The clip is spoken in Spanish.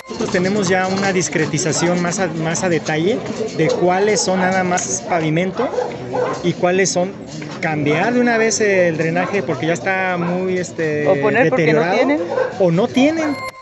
Nosotros tenemos ya una discretización más a detalle de cuáles son nada más pavimento y cuáles son cambiar de una vez el drenaje porque ya está muy O poner porque no deteriorado tienen. o no tienen.